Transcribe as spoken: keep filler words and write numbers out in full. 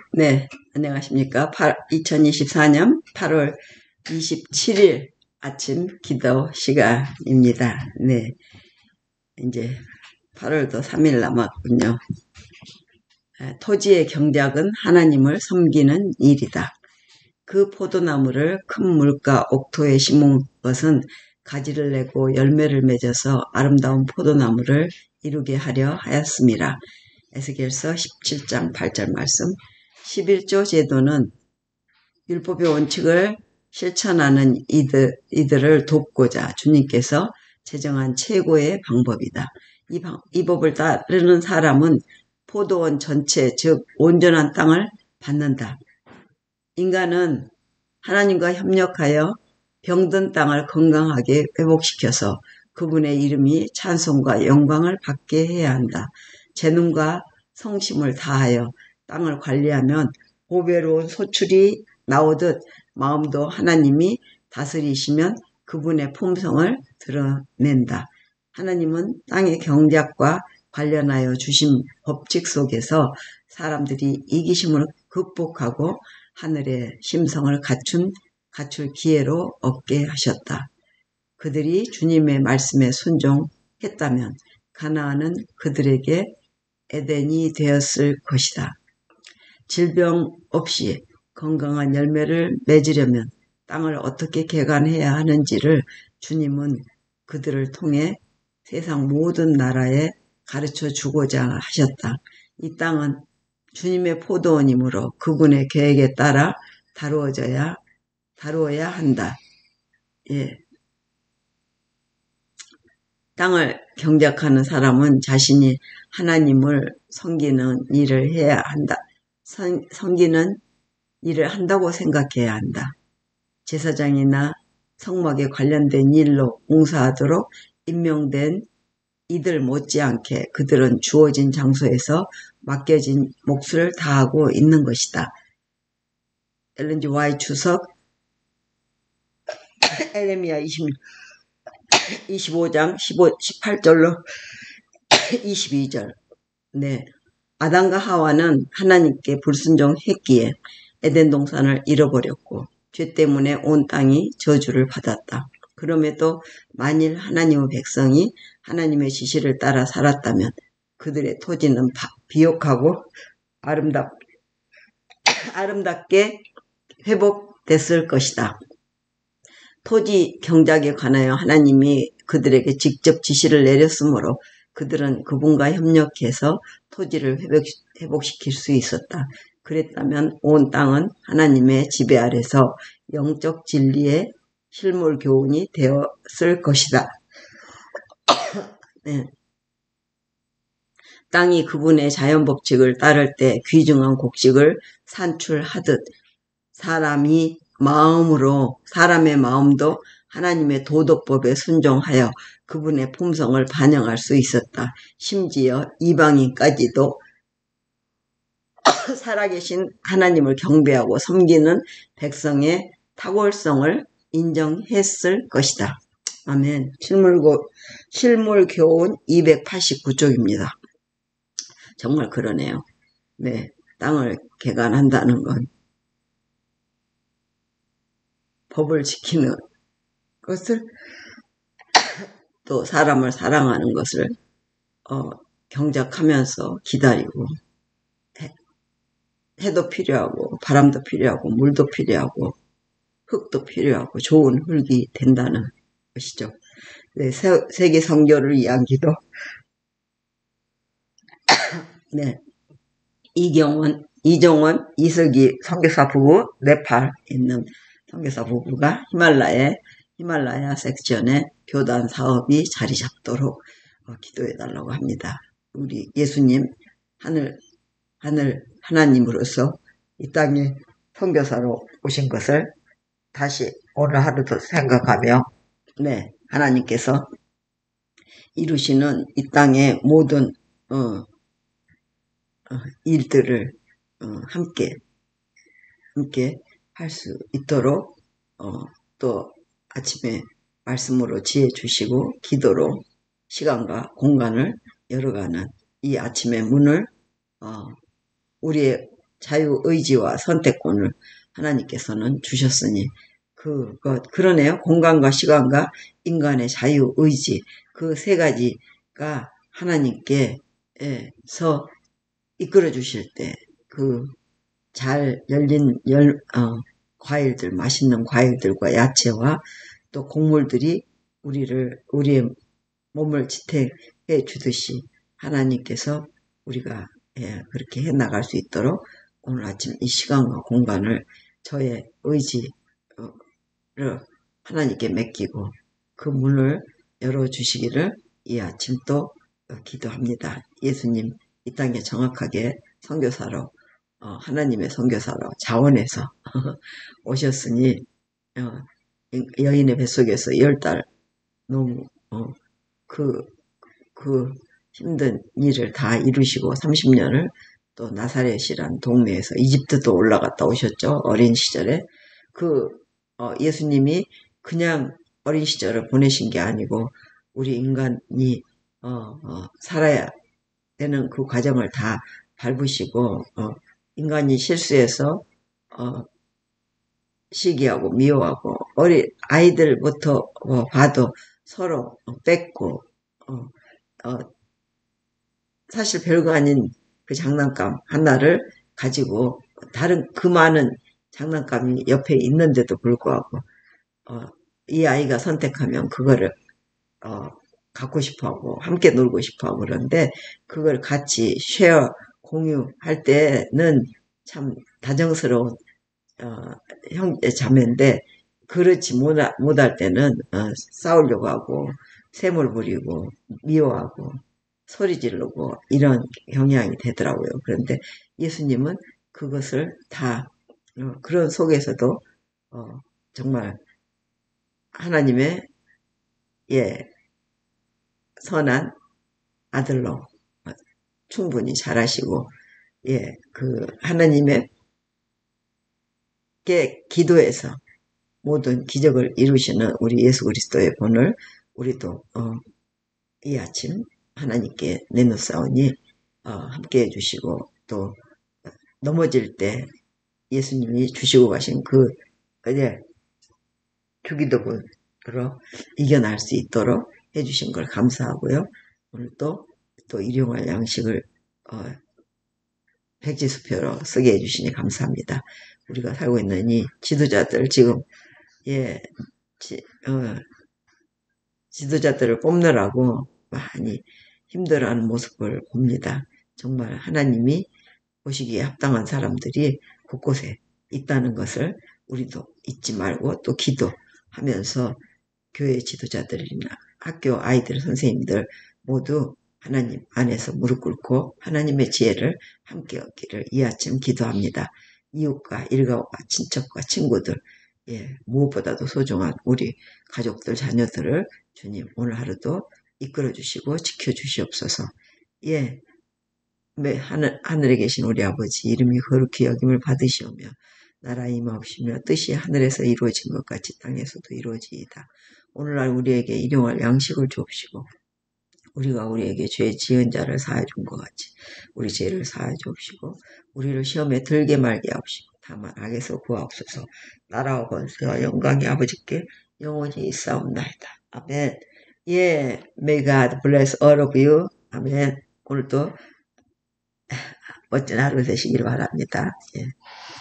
네, 안녕하십니까. 이천이십사 년 팔월 이십칠일 아침 기도 시간입니다. 네, 이제 팔월도 삼 일 남았군요. 토지의 경작은 하나님을 섬기는 일이다. 그 포도나무를 큰 물가 옥토에 심은 것은 가지를 내고 열매를 맺어서 아름다운 포도나무를 이루게 하려 하였습니다. 에스겔서 십칠 장 팔 절 말씀. 십일조 제도는 율법의 원칙을 실천하는 이들, 이들을 돕고자 주님께서 제정한 최고의 방법이다. 이, 방, 이 법을 따르는 사람은 포도원 전체, 즉 온전한 땅을 받는다. 인간은 하나님과 협력하여 병든 땅을 건강하게 회복시켜서 그분의 이름이 찬송과 영광을 받게 해야 한다. 재능과 성심을 다하여 땅을 관리하면 보배로운 소출이 나오듯 마음도 하나님이 다스리시면 그분의 품성을 드러낸다. 하나님은 땅의 경작과 관련하여 주신 법칙 속에서 사람들이 이기심을 극복하고 하늘의 심성을 갖춘, 갖출 기회로 얻게 하셨다. 그들이 주님의 말씀에 순종했다면 가나안은 그들에게 에덴이 되었을 것이다. 질병 없이 건강한 열매를 맺으려면 땅을 어떻게 개간해야 하는지를 주님은 그들을 통해 세상 모든 나라에 가르쳐 주고자 하셨다. 이 땅은 주님의 포도원이므로 그분의 계획에 따라 다루어져야, 다루어야 한다. 예. 땅을 경작하는 사람은 자신이 하나님을 섬기는 일을 해야 한다. 성, 섬기는 일을 한다고 생각해야 한다. 제사장이나 성막에 관련된 일로 봉사하도록 임명된 이들 못지않게 그들은 주어진 장소에서 맡겨진 몫을 다하고 있는 것이다. 엘렌 지 와이트 주석 에레미야 이십오 장 십오, 십팔 절로 이십이 절. 네. 아담과 하와는 하나님께 불순종했기에 에덴 동산을 잃어버렸고 죄 때문에 온 땅이 저주를 받았다. 그럼에도 만일 하나님의 백성이 하나님의 지시를 따라 살았다면 그들의 토지는 비옥하고 아름답, 아름답게 회복됐을 것이다. 토지 경작에 관하여 하나님이 그들에게 직접 지시를 내렸으므로 그들은 그분과 협력해서 토지를 회복시킬 수 있었다. 그랬다면 온 땅은 하나님의 지배 아래서 영적 진리의 실물 교훈이 되었을 것이다. 네. 땅이 그분의 자연 법칙을 따를 때 귀중한 곡식을 산출하듯 사람이 마음으로 사람의 마음도 하나님의 도덕법에 순종하여 그분의 품성을 반영할 수 있었다. 심지어 이방인까지도 살아계신 하나님을 경배하고 섬기는 백성의 탁월성을 인정했을 것이다. 아멘. 실물고, 실물교훈 이백팔십구 쪽입니다. 정말 그러네요. 네, 땅을 개간한다는 건 법을 지키는 것을 또 사람을 사랑하는 것을 어, 경작하면서 기다리고 해, 해도 필요하고 바람도 필요하고 물도 필요하고 흙도 필요하고 좋은 흙이 된다는 것이죠. 네, 세, 세계 선교를 위한 기도. 네, 이경원, 이종원, 이석기 선교사 부부 네팔 있는 선교사 부부가 히말라야 히말라야 섹션에 교단 사업이 자리 잡도록 기도해 달라고 합니다. 우리 예수님 하늘 하늘 하나님으로서 이 땅에 선교사로 오신 것을 다시 오늘 하루도 생각하며 네 하나님께서 이루시는 이 땅의 모든 어, 어, 일들을 어, 함께 함께 할 수 있도록 어, 또 아침에 말씀으로 지혜 주시고 기도로 시간과 공간을 열어가는 이 아침의 문을 어, 우리의 자유의지와 선택권을 하나님께서는 주셨으니 그것 그러네요. 공간과 시간과 인간의 자유의지 그 세 가지가 하나님께서 이끌어 주실 때 그 잘 열린 열, 어, 과일들 맛있는 과일들과 야채와 또 곡물들이 우리를 우리의 몸을 지탱해 주듯이 하나님께서 우리가 예, 그렇게 해 나갈 수 있도록 오늘 아침 이 시간과 공간을 저의 의지를 하나님께 맡기고 그 문을 열어주시기를 이 아침 또 기도합니다. 예수님 이 땅에 정확하게 선교사로 어, 하나님의 선교사로 자원해서 오셨으니 어, 여인의 뱃속에서 열 달 너무 어, 그, 그 힘든 일을 다 이루시고 삼십 년을 또 나사렛이란 동네에서 이집트도 올라갔다 오셨죠. 어린 시절에. 그 어, 예수님이 그냥 어린 시절을 보내신 게 아니고 우리 인간이 어, 어, 살아야 되는 그 과정을 다 밟으시고 어, 인간이 실수해서 어, 시기하고 미워하고 어린 아이들부터 어, 봐도 서로 뺏고 어, 어, 사실 별거 아닌 그 장난감 하나를 가지고 다른 그 많은 장난감이 옆에 있는데도 불구하고 어, 이 아이가 선택하면 그거를 어, 갖고 싶어하고 함께 놀고 싶어하고 그러는데 그걸 같이 쉐어 공유할 때는 참 다정스러운 어, 형제 자매인데 그렇지 못할, 못할 때는 어, 싸우려고 하고 샘을 부리고 미워하고 소리 지르고 이런 경향이 되더라고요. 그런데 예수님은 그것을 다 어, 그런 속에서도 어, 정말 하나님의 예 선한 아들로 어, 충분히 잘하시고 예 그 하나님의 게 기도해서 모든 기적을 이루시는 우리 예수 그리스도의 본을 우리도 어, 이 아침 하나님께 내놓사오니 어, 함께 해주시고 또 넘어질 때 예수님이 주시고 가신 그 이제 주기도문으로 이겨날 수 있도록 해주신 걸 감사하고요. 오늘 또, 또 일용할 양식을 어, 백지수표로 쓰게 해주시니 감사합니다. 우리가 살고 있는 이 지도자들 지금 예, 지, 어, 지도자들을 뽑느라고 많이 힘들어하는 모습을 봅니다. 정말 하나님이 보시기에 합당한 사람들이 곳곳에 있다는 것을 우리도 잊지 말고 또 기도하면서 교회 지도자들이나 학교 아이들 선생님들 모두 하나님 안에서 무릎 꿇고 하나님의 지혜를 함께 얻기를 이 아침 기도합니다. 이웃과 일가와 친척과 친구들 예, 무엇보다도 소중한 우리 가족들 자녀들을 주님 오늘 하루도 이끌어 주시고 지켜 주시옵소서. 예, 하늘, 하늘에 계신 우리 아버지 이름이 거룩히 여김을 받으시오며 나라 임하옵시며 뜻이 하늘에서 이루어진 것 같이 땅에서도 이루어지이다. 오늘날 우리에게 일용할 양식을 주옵시고 우리가 우리에게 죄 지은 자를 사하여 준 것 같이 우리 죄를 사하여 주옵시고 우리를 시험에 들게 말게 하옵시고 다만 악에서 구하옵소서. 나라와 권세와 영광이 아버지께 영원히 있사옵나이다. 아멘. 예, may God bless all of you. 아멘. 오늘도 멋진 하루 되시기를 바랍니다. 예.